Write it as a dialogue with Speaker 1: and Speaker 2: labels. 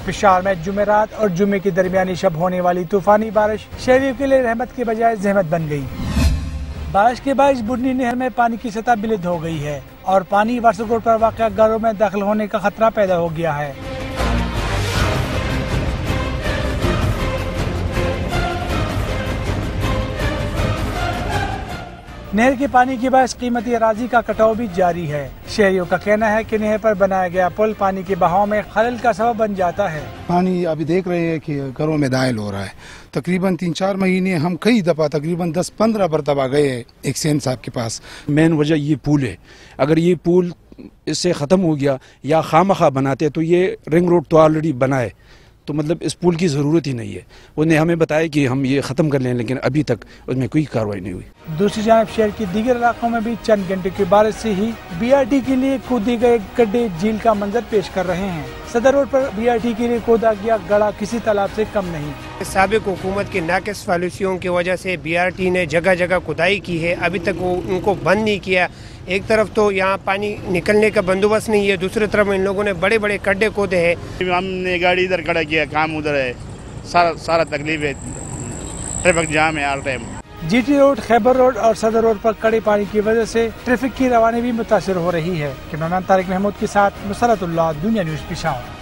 Speaker 1: پشاور میں جمعرات اور جمعے کی درمیانی شب ہونے والی طوفانی بارش شہریوں کے لیے رحمت کے بجائے زحمت بن گئی۔ بارش کے باعث بڑھنی نہر میں پانی کی سطح بلند ہو گئی ہے اور پانی وارسک روڈ پر واقع گھروں میں داخل ہونے کا خطرہ پیدا ہو گیا ہے۔ نہر کے پانی کے باعث قیمتی اراضی کا کٹاؤ بھی جاری ہے۔ شہریوں کا کہنا ہے کہ نہر پر بنایا گیا پل پانی کے بہاؤ میں خلل کا سبب بن جاتا ہے۔
Speaker 2: پانی ابھی دیکھ رہے ہیں کہ گھروں میں داخل ہو رہا ہے۔ تقریباً 3-4 مہینے ہم کئی دفعہ تقریباً 10-15 مرتبہ گئے ہیں ایکسین صاحب کے پاس۔
Speaker 3: مین وجہ یہ پول ہے، اگر یہ پول اس سے ختم ہو گیا یا خواہ بناتے تو یہ رنگ روڈ تو آلریڈی بنا ہے، تو مطلب اس پول کی ضرورت ہی نہیں ہے۔ انہوں نے ہمیں بتایا کہ ہم یہ ختم کر لیں، لیکن ابھی تک اس میں کوئی کارروائی نہیں ہوئی۔
Speaker 1: دوسری جانب شہر کے دیگر علاقوں میں بھی چند گھنٹے کی بارش سے ہی BRT کے لیے کودے گئے گڈھے جھیل کا منظر پیش کر رہے ہیں۔ صدر روڈ پر BRT کے لیے کودا گیا گڑھا کسی تالاب سے کم نہیں۔
Speaker 4: سابق حکومت کی ناقص پالیسیوں کی وجہ سے BRT نے جگہ جگہ کھدائی کی ہے، ابھی تک وہ ان کو بند نہیں کیا۔ ایک طرف تو یہاں پانی نکلنے کا بندوبست نہیں ہے، دوسری طرف ان لوگوں نے بڑے بڑے گڈھے کھودے ہیں۔
Speaker 5: ہم نے گاڑی ادھر کھڑا کیا، کام ادھر ہے، سارا تکلیف ہے، ٹریفک جام ہے ہر time.
Speaker 1: GT road, Khyber road اور صدر روڈ پر کڑے پانی کی وجہ سے ٹریفک کی روانی بھی متاثر ہو رہی ہے۔ کیمرہ مین طارق محمود کے ساتھ مسرت اللہ، دنیا نیوز پشاور۔